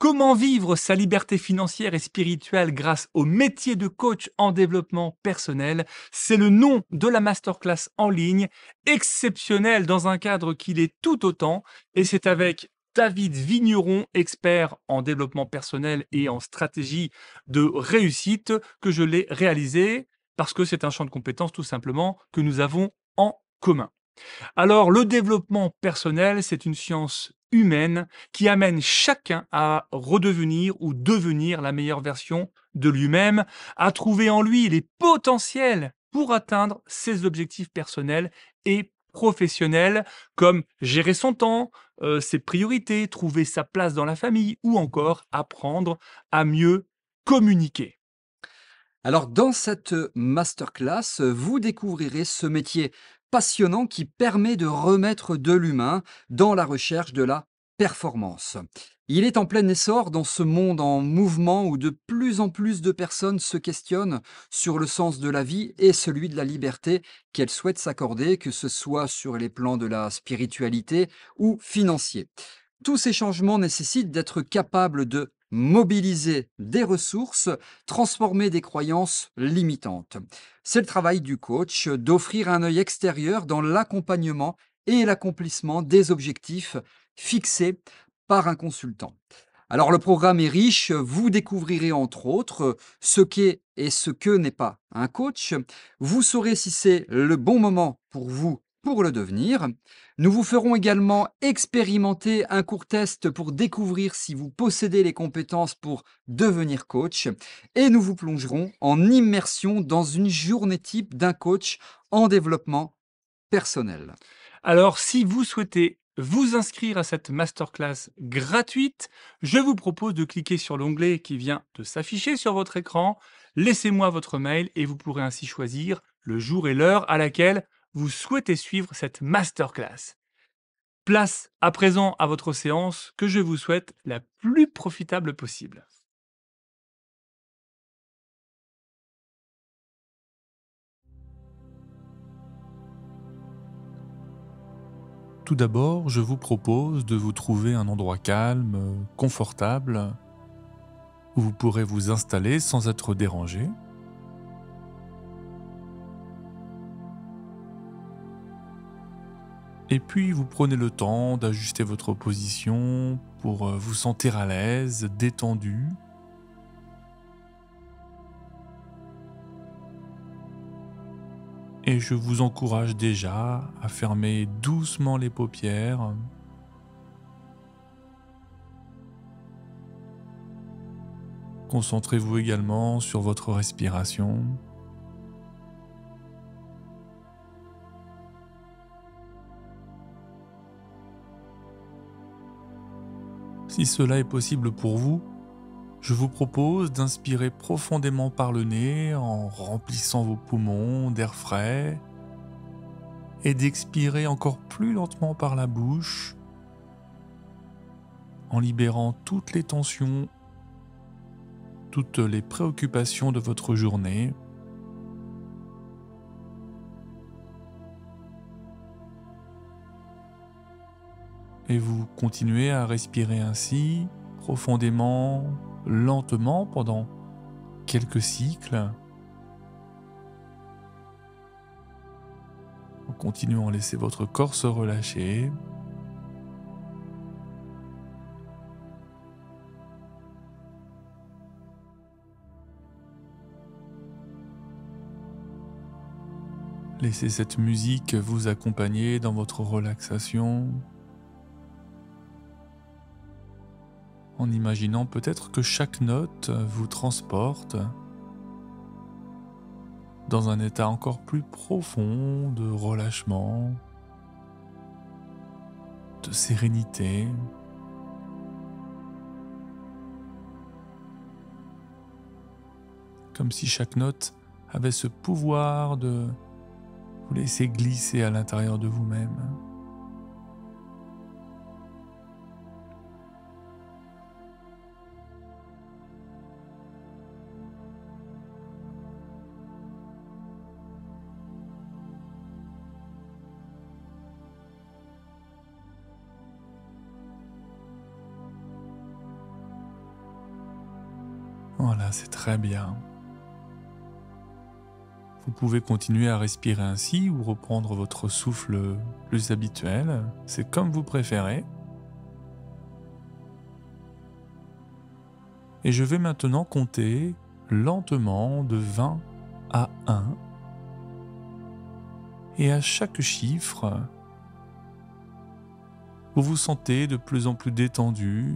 Comment vivre sa liberté financière et spirituelle grâce au métier de coach en développement personnel? C'est le nom de la masterclass en ligne, exceptionnelle dans un cadre qui l'est tout autant, et c'est avec David Vigneron, expert en développement personnel et en stratégie de réussite, que je l'ai réalisé, parce que c'est un champ de compétences tout simplement que nous avons en commun. Alors, le développement personnel, c'est une science humaine qui amène chacun à redevenir ou devenir la meilleure version de lui-même, à trouver en lui les potentiels pour atteindre ses objectifs personnels et professionnels, comme gérer son temps, ses priorités, trouver sa place dans la famille ou encore apprendre à mieux communiquer. Alors, dans cette masterclass, vous découvrirez ce métier passionnant qui permet de remettre de l'humain dans la recherche de la performance. Il est en plein essor dans ce monde en mouvement où de plus en plus de personnes se questionnent sur le sens de la vie et celui de la liberté qu'elles souhaitent s'accorder, que ce soit sur les plans de la spiritualité ou financier. Tous ces changements nécessitent d'être capable de mobiliser des ressources, transformer des croyances limitantes. C'est le travail du coach d'offrir un œil extérieur dans l'accompagnement et l'accomplissement des objectifs fixés par un consultant. Alors le programme est riche, vous découvrirez entre autres ce qu'est et ce que n'est pas un coach. Vous saurez si c'est le bon moment pour vous pour le devenir. Nous vous ferons également expérimenter un court test pour découvrir si vous possédez les compétences pour devenir coach. Et nous vous plongerons en immersion dans une journée type d'un coach en développement personnel. Alors, si vous souhaitez vous inscrire à cette masterclass gratuite, je vous propose de cliquer sur l'onglet qui vient de s'afficher sur votre écran. Laissez-moi votre mail et vous pourrez ainsi choisir le jour et l'heure à laquelle vous souhaitez suivre cette masterclass. Place à présent à votre séance que je vous souhaite la plus profitable possible. Tout d'abord, je vous propose de vous trouver un endroit calme, confortable, où vous pourrez vous installer sans être dérangé. Et puis, vous prenez le temps d'ajuster votre position pour vous sentir à l'aise, détendu. Et je vous encourage déjà à fermer doucement les paupières. Concentrez-vous également sur votre respiration. Si cela est possible pour vous, je vous propose d'inspirer profondément par le nez en remplissant vos poumons d'air frais et d'expirer encore plus lentement par la bouche en libérant toutes les tensions, toutes les préoccupations de votre journée. Et vous continuez à respirer ainsi, profondément, lentement pendant quelques cycles, en continuant à laisser votre corps se relâcher. Laissez cette musique vous accompagner dans votre relaxation, en imaginant peut-être que chaque note vous transporte dans un état encore plus profond de relâchement, de sérénité. Comme si chaque note avait ce pouvoir de vous laisser glisser à l'intérieur de vous-même. Voilà, c'est très bien. Vous pouvez continuer à respirer ainsi ou reprendre votre souffle plus habituel. C'est comme vous préférez. Et je vais maintenant compter lentement de 20 à 1. Et à chaque chiffre, vous vous sentez de plus en plus détendu,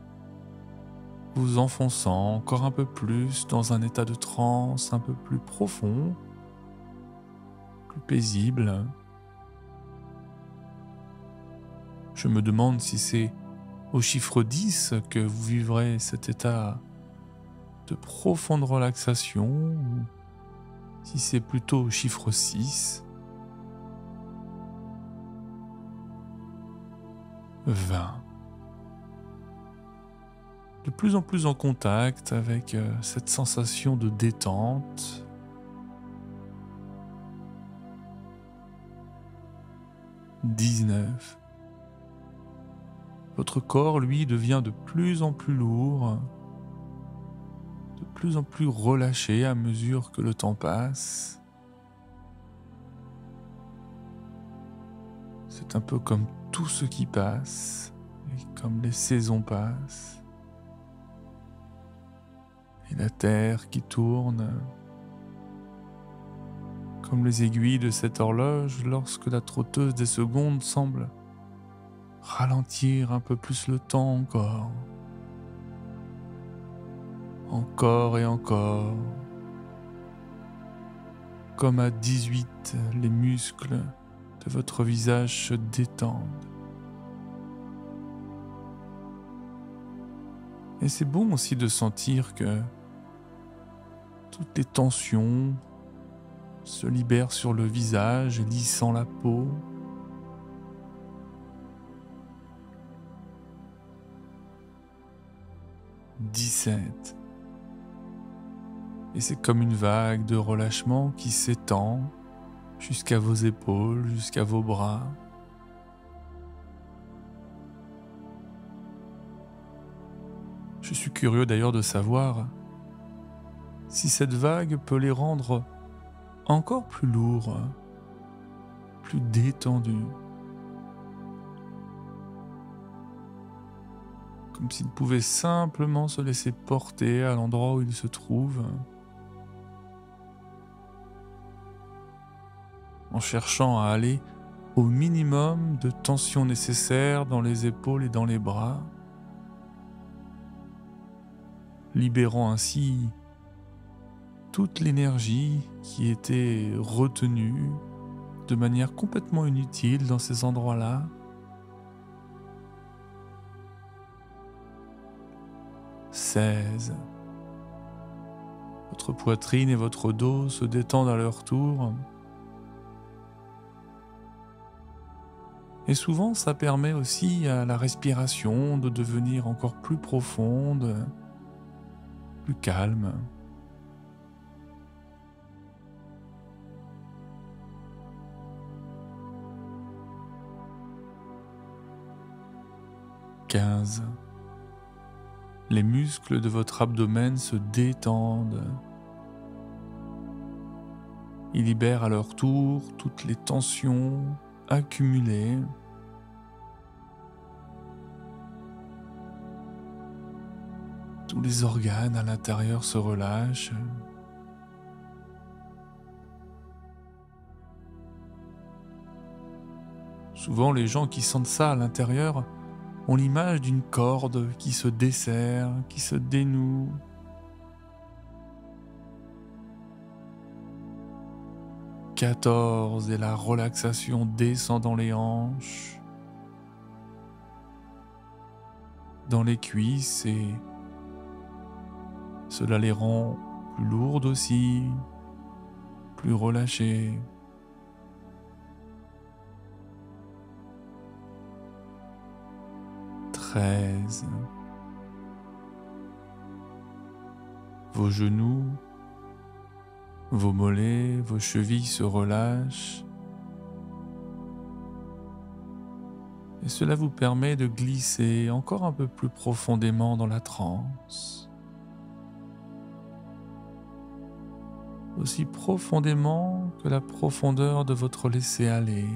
vous enfonçant encore un peu plus dans un état de transe un peu plus profond, plus paisible. Je me demande si c'est au chiffre 10 que vous vivrez cet état de profonde relaxation ou si c'est plutôt au chiffre 6, 20. De plus en plus en contact avec cette sensation de détente. 19. Votre corps, lui, devient de plus en plus lourd, de plus en plus relâché à mesure que le temps passe. C'est un peu comme tout ce qui passe, et comme les saisons passent. Et la terre qui tourne, comme les aiguilles de cette horloge lorsque la trotteuse des secondes semble ralentir un peu plus le temps encore. Encore et encore. Comme à 18, les muscles de votre visage se détendent. Et c'est bon aussi de sentir que toutes les tensions se libèrent sur le visage, lissant la peau. 17. Et c'est comme une vague de relâchement qui s'étend jusqu'à vos épaules, jusqu'à vos bras. Je suis curieux d'ailleurs de savoir si cette vague peut les rendre encore plus lourds, plus détendus. Comme s'ils pouvaient simplement se laisser porter à l'endroit où ils se trouvent, en cherchant à aller au minimum de tension nécessaire dans les épaules et dans les bras, libérant ainsi toute l'énergie qui était retenue de manière complètement inutile dans ces endroits-là. 16. Votre poitrine et votre dos se détendent à leur tour. Et souvent, ça permet aussi à la respiration de devenir encore plus profonde, plus calme. 15. Les muscles de votre abdomen se détendent. Ils libèrent à leur tour toutes les tensions accumulées. Tous les organes à l'intérieur se relâchent. Souvent, les gens qui sentent ça à l'intérieur ont l'image d'une corde qui se desserre, qui se dénoue. « 14 et la relaxation descend dans les hanches, dans les cuisses et cela les rend plus lourdes aussi, plus relâchées. 13. Vos genoux, vos mollets, vos chevilles se relâchent et cela vous permet de glisser encore un peu plus profondément dans la transe. aussi profondément que la profondeur de votre laisser-aller.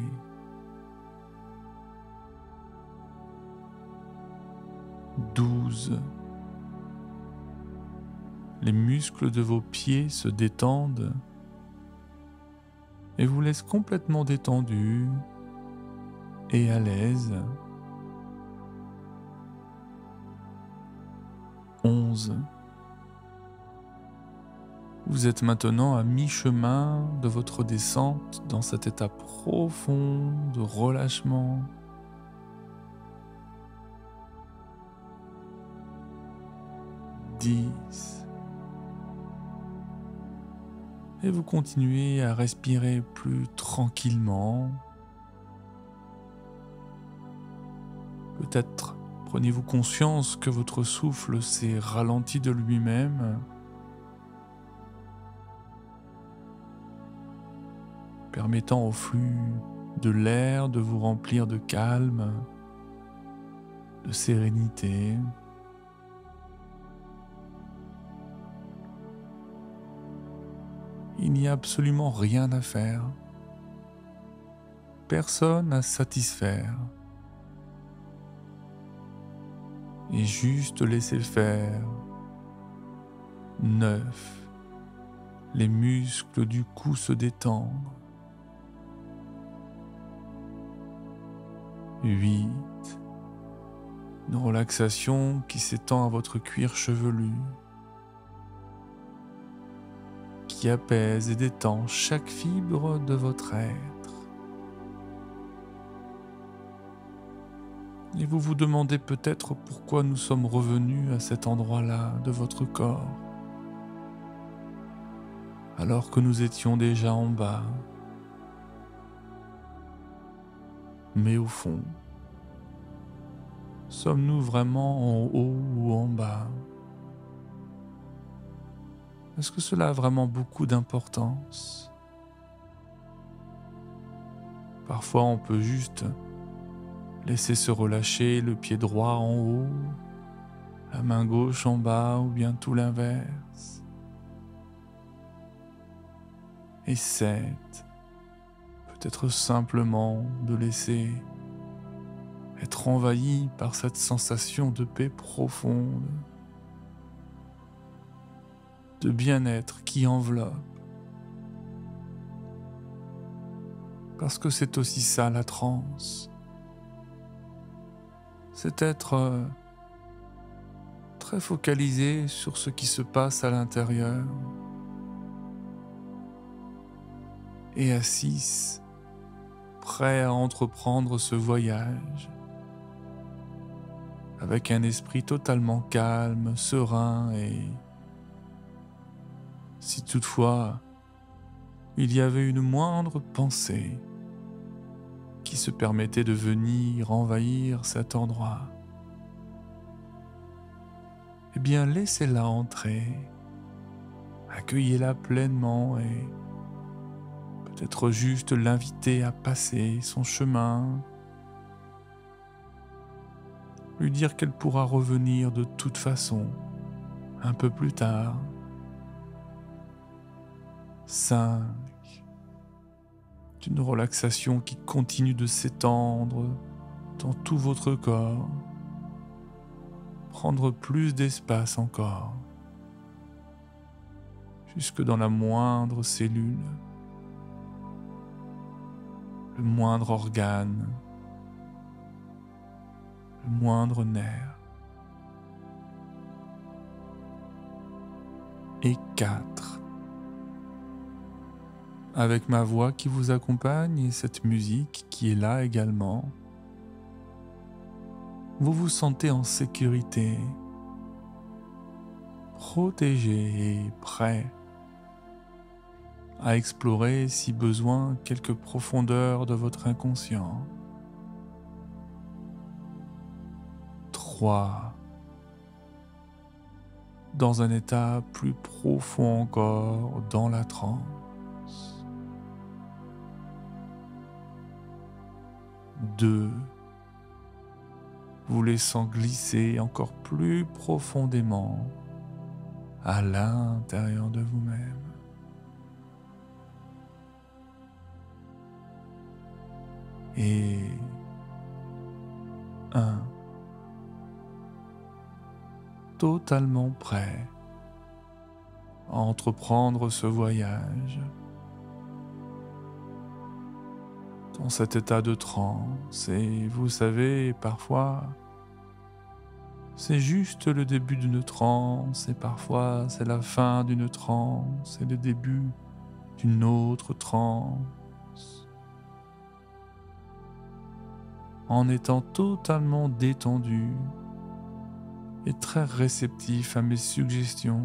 12. Les muscles de vos pieds se détendent et vous laissent complètement détendus et à l'aise. 11. Vous êtes maintenant à mi-chemin de votre descente dans cet état profond de relâchement. 10. Et vous continuez à respirer plus tranquillement. Peut-être prenez-vous conscience que votre souffle s'est ralenti de lui-même, permettant au flux de l'air de vous remplir de calme, de sérénité. Il n'y a absolument rien à faire, personne à satisfaire, et juste laisser faire. 9. Les muscles du cou se détendre. 8. Une relaxation qui s'étend à votre cuir chevelu, qui apaise et détend chaque fibre de votre être. Et vous vous demandez peut-être pourquoi nous sommes revenus à cet endroit-là de votre corps, alors que nous étions déjà en bas. Mais au fond, sommes-nous vraiment en haut ou en bas? Est-ce que cela a vraiment beaucoup d'importance? Parfois, on peut juste laisser se relâcher le pied droit en haut, la main gauche en bas ou bien tout l'inverse. Et 7. Peut-être simplement de laisser être envahi par cette sensation de paix profonde, de bien-être qui enveloppe. Parce que c'est aussi ça la transe. C'est être très focalisé sur ce qui se passe à l'intérieur et à 6, prêt à entreprendre ce voyage avec un esprit totalement calme, serein et si toutefois il y avait une moindre pensée qui se permettait de venir envahir cet endroit, eh bien laissez-la entrer, accueillez-la pleinement et peut-être juste l'inviter à passer son chemin, lui dire qu'elle pourra revenir de toute façon un peu plus tard. 5. Une relaxation qui continue de s'étendre dans tout votre corps, prendre plus d'espace encore, jusque dans la moindre cellule, le moindre organe, le moindre nerf. Et 4. Avec ma voix qui vous accompagne et cette musique qui est là également, vous vous sentez en sécurité, protégé et prêt à explorer si besoin quelques profondeurs de votre inconscient. 3. Dans un état plus profond encore dans la transe. 2. Vous laissant glisser encore plus profondément à l'intérieur de vous-même. et 1. Totalement prêt à entreprendre ce voyage dans cet état de transe. Et vous savez, parfois, c'est juste le début d'une transe, et parfois c'est la fin d'une transe, et le début d'une autre transe. En étant totalement détendu et très réceptif à mes suggestions,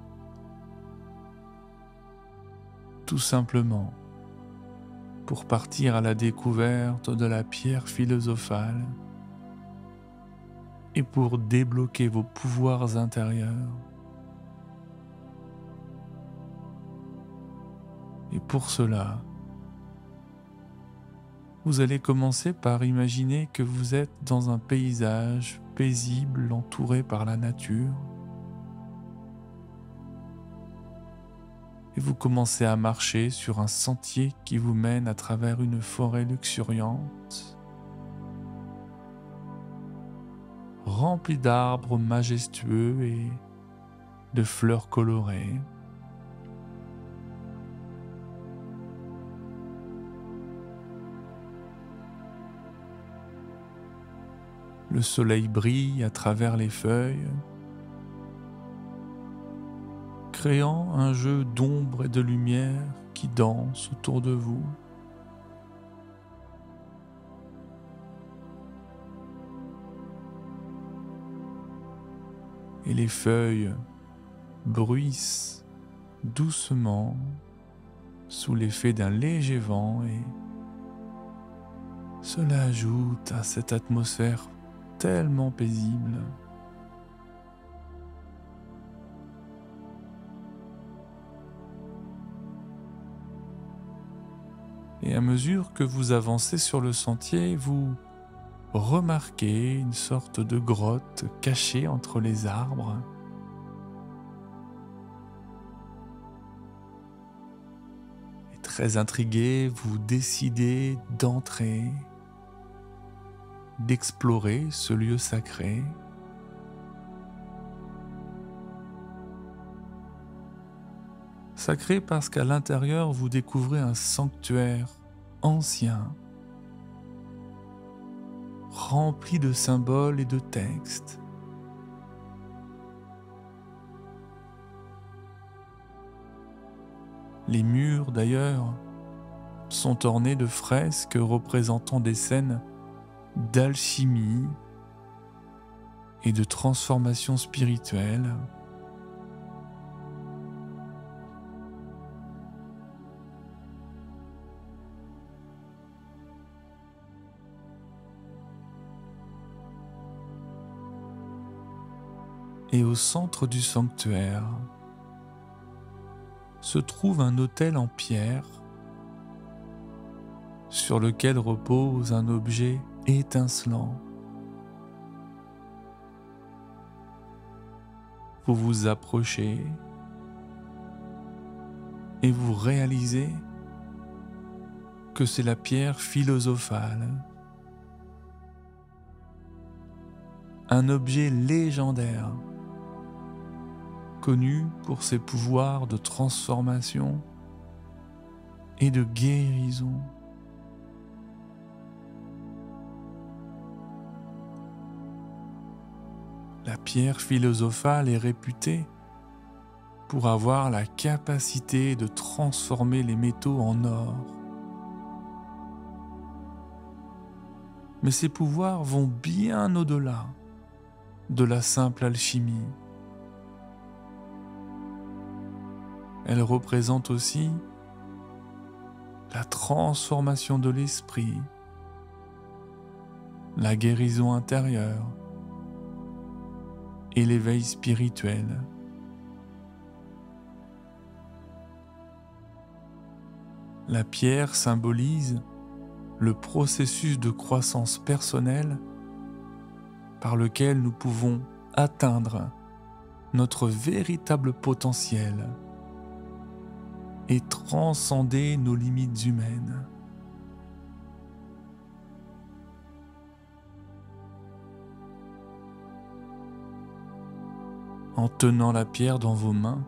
tout simplement pour partir à la découverte de la pierre philosophale et pour débloquer vos pouvoirs intérieurs. Et pour cela, vous allez commencer par imaginer que vous êtes dans un paysage paisible entouré par la nature. Et vous commencez à marcher sur un sentier qui vous mène à travers une forêt luxuriante, remplie d'arbres majestueux et de fleurs colorées. Le soleil brille à travers les feuilles, créant un jeu d'ombre et de lumière qui danse autour de vous. Et les feuilles bruissent doucement sous l'effet d'un léger vent, et cela ajoute à cette atmosphère tellement paisible. Et à mesure que vous avancez sur le sentier, vous remarquez une sorte de grotte cachée entre les arbres. Et très intrigué, vous décidez d'entrer, d'explorer ce lieu sacré. Sacré parce qu'à l'intérieur, vous découvrez un sanctuaire ancien, rempli de symboles et de textes. Les murs, d'ailleurs, sont ornés de fresques représentant des scènes d'alchimie et de transformation spirituelle. Et au centre du sanctuaire se trouve un autel en pierre sur lequel repose un objet étincelant. Vous vous approchez et vous réalisez que c'est la pierre philosophale, un objet légendaire connu pour ses pouvoirs de transformation et de guérison. La pierre philosophale est réputée pour avoir la capacité de transformer les métaux en or. Mais ses pouvoirs vont bien au-delà de la simple alchimie. Elle représente aussi la transformation de l'esprit, la guérison intérieure et l'éveil spirituel. La pierre symbolise le processus de croissance personnelle par lequel nous pouvons atteindre notre véritable potentiel et transcender nos limites humaines. en tenant la pierre dans vos mains,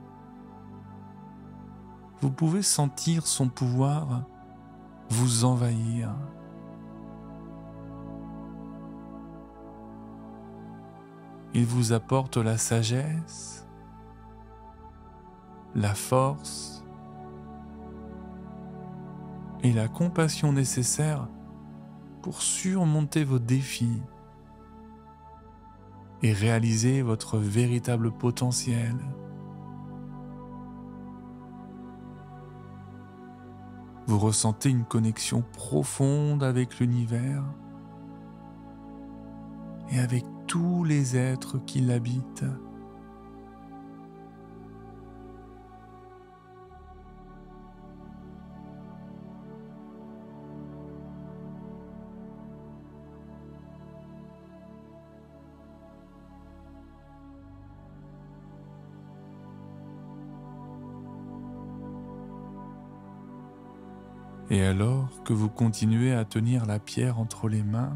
vous pouvez sentir son pouvoir vous envahir. Il vous apporte la sagesse, la force et la compassion nécessaires pour surmonter vos défis et réaliser votre véritable potentiel. Vous ressentez une connexion profonde avec l'univers et avec tous les êtres qui l'habitent. Et alors que vous continuez à tenir la pierre entre les mains,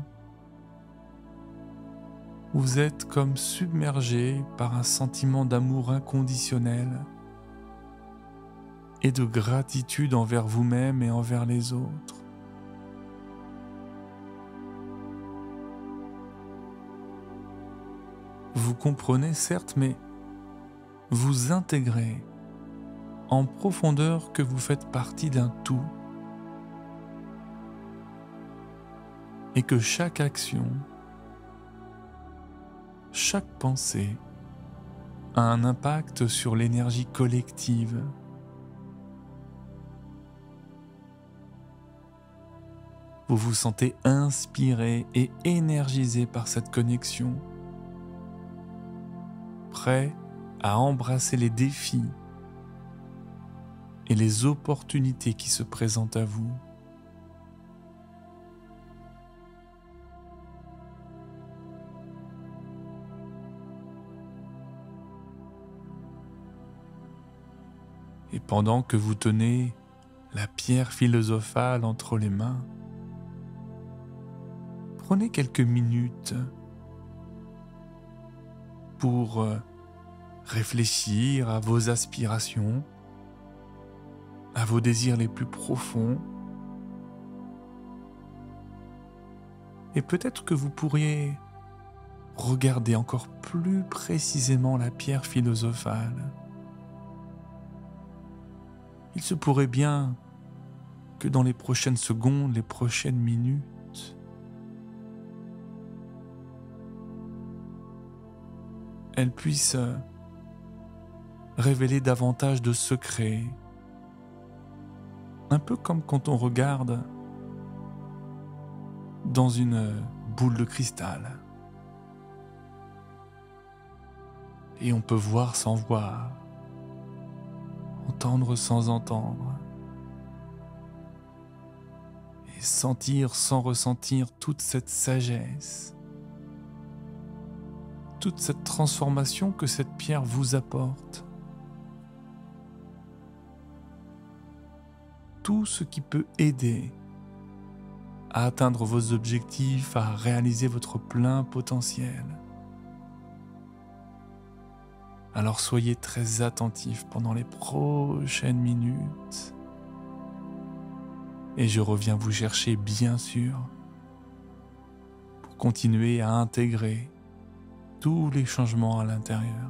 vous êtes comme submergé par un sentiment d'amour inconditionnel et de gratitude envers vous-même et envers les autres. Vous comprenez certes, mais vous intégrez en profondeur que vous faites partie d'un tout et que chaque action, chaque pensée a un impact sur l'énergie collective. Vous vous sentez inspiré et énergisé par cette connexion, prêt à embrasser les défis et les opportunités qui se présentent à vous. Et pendant que vous tenez la pierre philosophale entre les mains, prenez quelques minutes pour réfléchir à vos aspirations, à vos désirs les plus profonds. Et peut-être que vous pourriez regarder encore plus précisément la pierre philosophale. Il se pourrait bien que dans les prochaines secondes, les prochaines minutes, elle puisse révéler davantage de secrets, un peu comme quand on regarde dans une boule de cristal. Et on peut voir sans voir, entendre sans entendre, et sentir sans ressentir toute cette sagesse, toute cette transformation que cette pierre vous apporte. Tout ce qui peut aider à atteindre vos objectifs, à réaliser votre plein potentiel. Alors soyez très attentifs pendant les prochaines minutes. Et je reviens vous chercher bien sûr pour continuer à intégrer tous les changements à l'intérieur.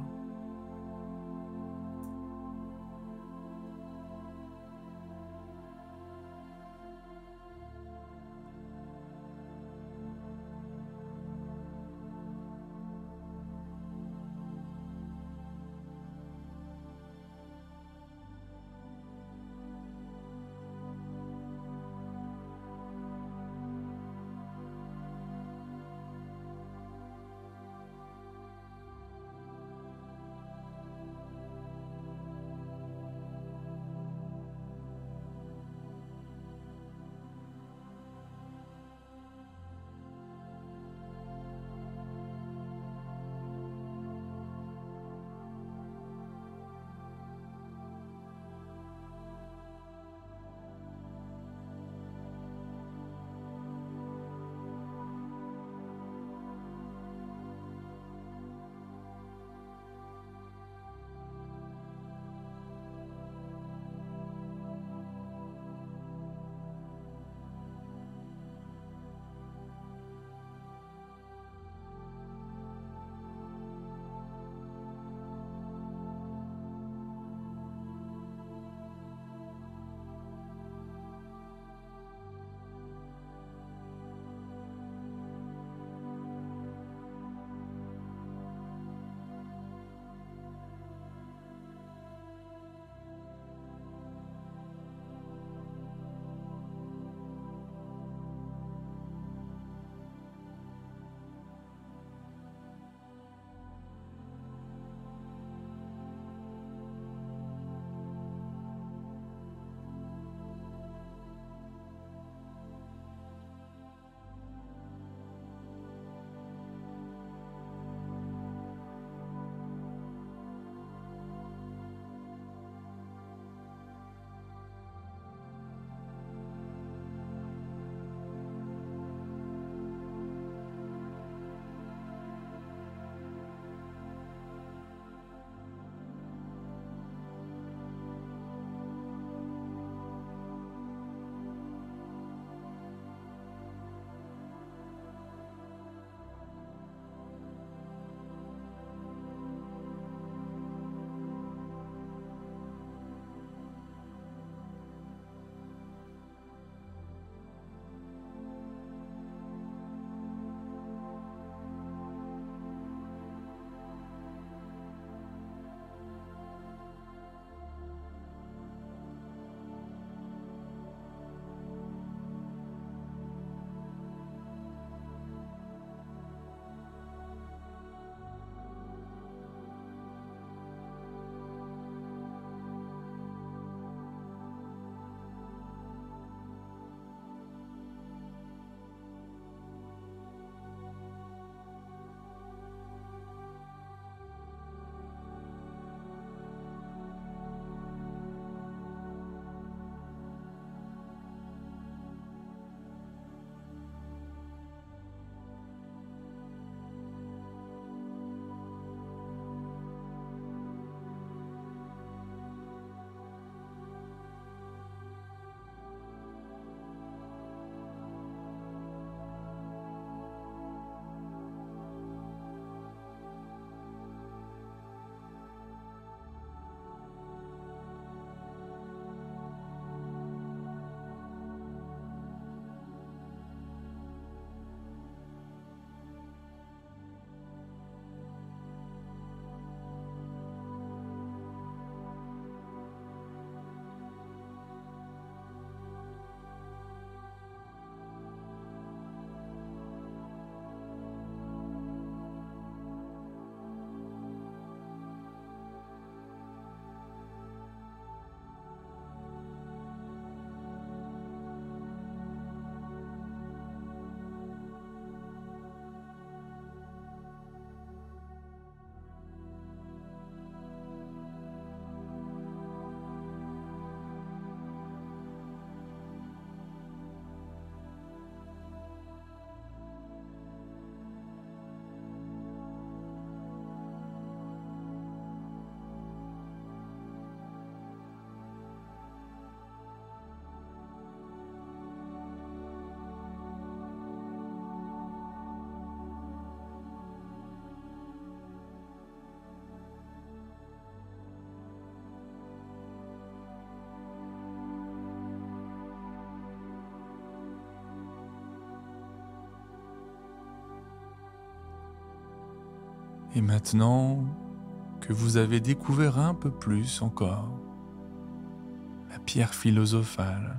Et maintenant que vous avez découvert un peu plus encore la pierre philosophale,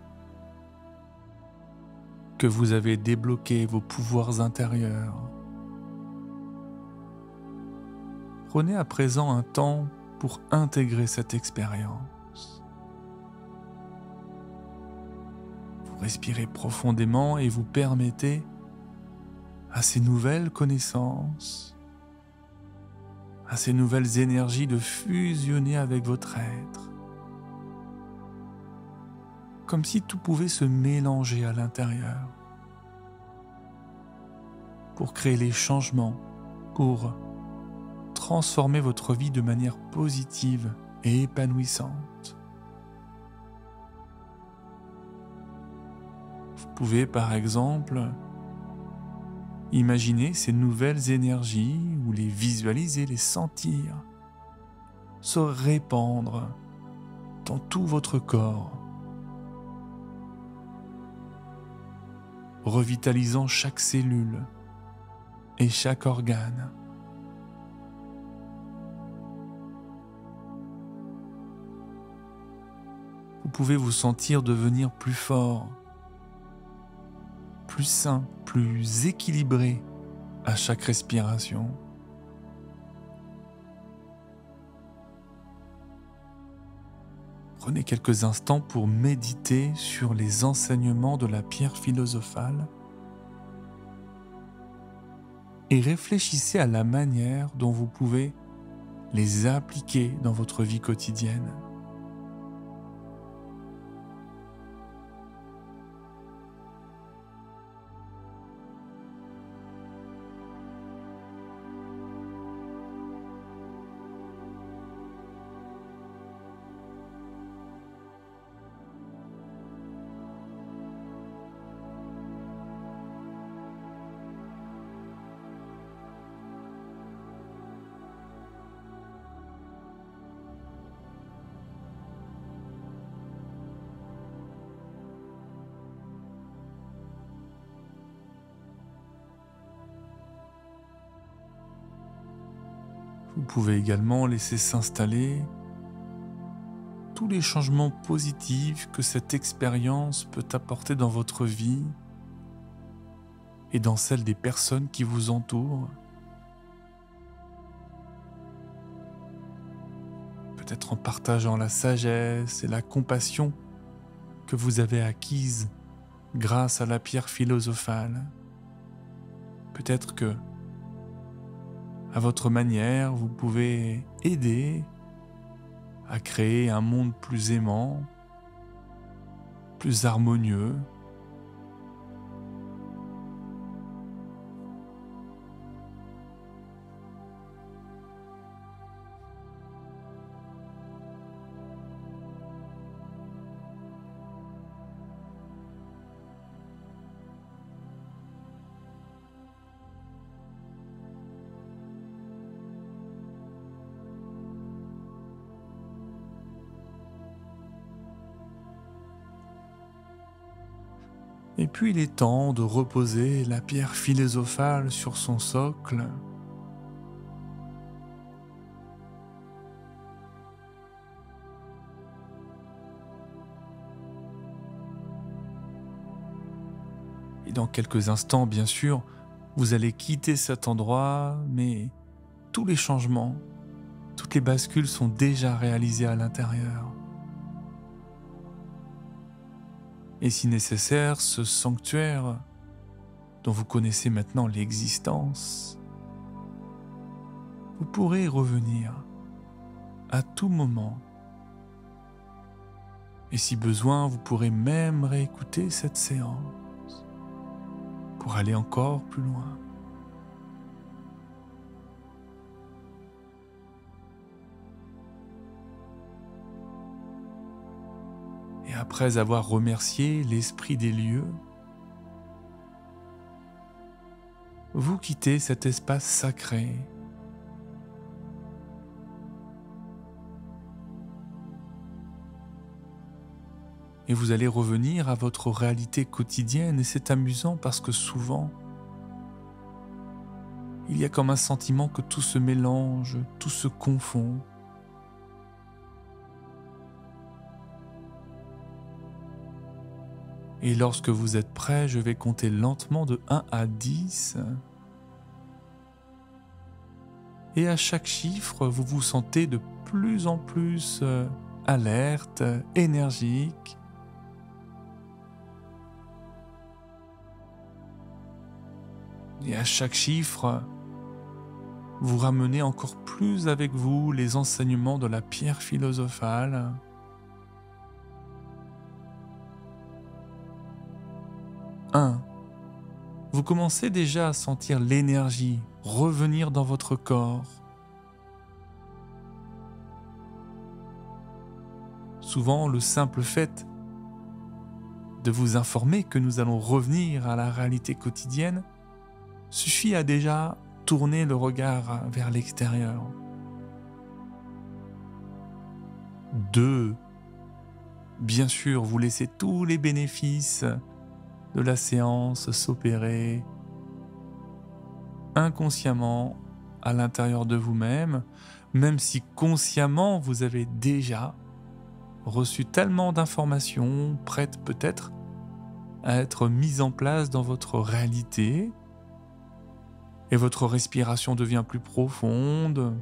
que vous avez débloqué vos pouvoirs intérieurs, prenez à présent un temps pour intégrer cette expérience. Vous respirez profondément et vous permettez à ces nouvelles connaissances, à ces nouvelles énergies de fusionner avec votre être, comme si tout pouvait se mélanger à l'intérieur, pour créer les changements, pour transformer votre vie de manière positive et épanouissante. Vous pouvez par exemple imaginer ces nouvelles énergies ou les visualiser, les sentir, se répandre dans tout votre corps, revitalisant chaque cellule et chaque organe. Vous pouvez vous sentir devenir plus fort, plus sain, plus équilibré à chaque respiration. Prenez quelques instants pour méditer sur les enseignements de la pierre philosophale et réfléchissez à la manière dont vous pouvez les appliquer dans votre vie quotidienne. Vous pouvez également laisser s'installer tous les changements positifs que cette expérience peut apporter dans votre vie et dans celle des personnes qui vous entourent. Peut-être en partageant la sagesse et la compassion que vous avez acquises grâce à la pierre philosophale. Peut-être que, à votre manière, vous pouvez aider à créer un monde plus aimant, plus harmonieux. Et puis il est temps de reposer la pierre philosophale sur son socle. Et dans quelques instants, bien sûr, vous allez quitter cet endroit, mais tous les changements, toutes les bascules sont déjà réalisées à l'intérieur. Et si nécessaire, ce sanctuaire dont vous connaissez maintenant l'existence, vous pourrez y revenir à tout moment. Et si besoin, vous pourrez même réécouter cette séance pour aller encore plus loin. Et après avoir remercié l'esprit des lieux, vous quittez cet espace sacré. Et vous allez revenir à votre réalité quotidienne, et c'est amusant parce que souvent, il y a comme un sentiment que tout se mélange, tout se confond. Et lorsque vous êtes prêt, je vais compter lentement de 1 à 10. Et à chaque chiffre, vous vous sentez de plus en plus alerte, énergique. Et à chaque chiffre, vous ramenez encore plus avec vous les enseignements de la pierre philosophale. 1. Vous commencez déjà à sentir l'énergie revenir dans votre corps. Souvent, le simple fait de vous informer que nous allons revenir à la réalité quotidienne suffit à déjà tourner le regard vers l'extérieur. 2. Bien sûr, vous laissez tous les bénéfices de la séance s'opérer inconsciemment à l'intérieur de vous-même, même si consciemment vous avez déjà reçu tellement d'informations prêtes peut-être à être mises en place dans votre réalité, et votre respiration devient plus profonde.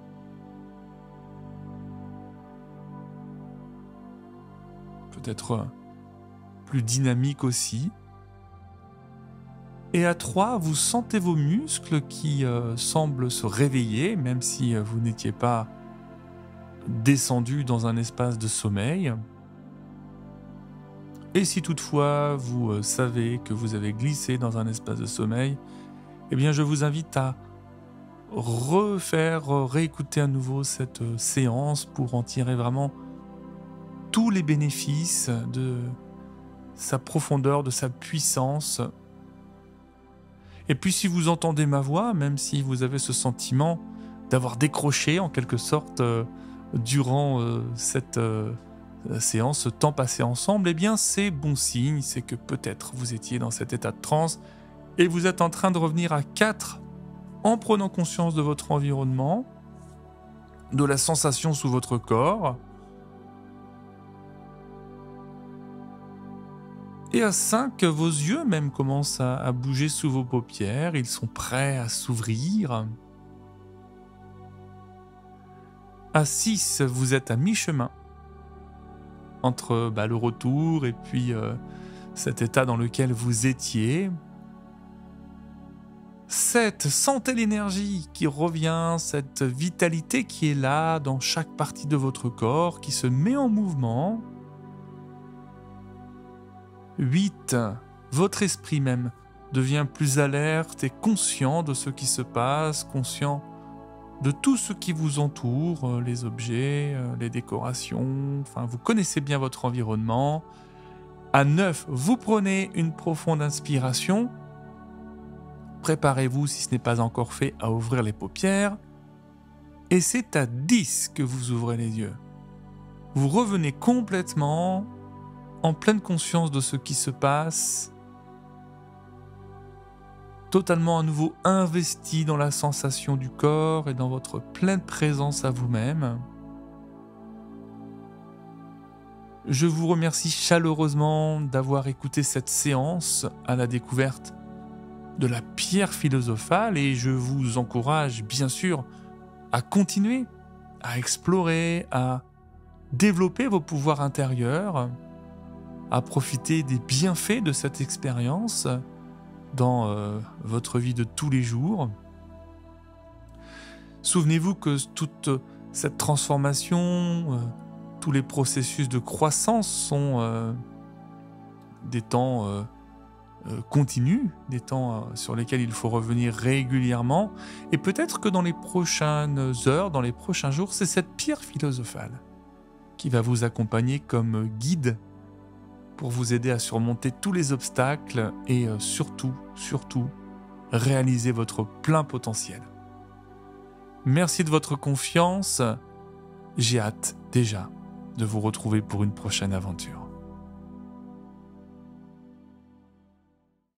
Peut-être plus dynamique aussi. Et à 3, vous sentez vos muscles qui semblent se réveiller, même si vous n'étiez pas descendu dans un espace de sommeil. Et si toutefois vous savez que vous avez glissé dans un espace de sommeil, eh bien je vous invite à réécouter à nouveau cette séance pour en tirer vraiment tous les bénéfices de sa profondeur, de sa puissance. Et puis si vous entendez ma voix, même si vous avez ce sentiment d'avoir décroché en quelque sorte durant cette séance, ce temps passé ensemble, eh bien c'est bon signe, c'est que peut-être vous étiez dans cet état de transe et vous êtes en train de revenir à 4 en prenant conscience de votre environnement, de la sensation sous votre corps. Et à 5, vos yeux même commencent à bouger sous vos paupières, ils sont prêts à s'ouvrir. À 6, vous êtes à mi-chemin entre le retour et puis cet état dans lequel vous étiez. 7, sentez l'énergie qui revient, cette vitalité qui est là dans chaque partie de votre corps, qui se met en mouvement. 8, votre esprit même devient plus alerte et conscient de ce qui se passe, conscient de tout ce qui vous entoure, les objets, les décorations, enfin vous connaissez bien votre environnement. À 9, vous prenez une profonde inspiration. Préparez-vous, si ce n'est pas encore fait, à ouvrir les paupières. Et c'est à 10 que vous ouvrez les yeux. Vous revenez complètement en pleine conscience de ce qui se passe, totalement à nouveau investi dans la sensation du corps et dans votre pleine présence à vous-même. Je vous remercie chaleureusement d'avoir écouté cette séance à la découverte de la pierre philosophale et je vous encourage bien sûr à continuer, à explorer, à développer vos pouvoirs intérieurs, à profiter des bienfaits de cette expérience dans votre vie de tous les jours. Souvenez-vous que toute cette transformation, tous les processus de croissance sont des temps continus, des temps sur lesquels il faut revenir régulièrement. Et peut-être que dans les prochaines heures, dans les prochains jours, c'est cette pierre philosophale qui va vous accompagner comme guide pour vous aider à surmonter tous les obstacles et surtout, réaliser votre plein potentiel. Merci de votre confiance. J'ai hâte déjà de vous retrouver pour une prochaine aventure.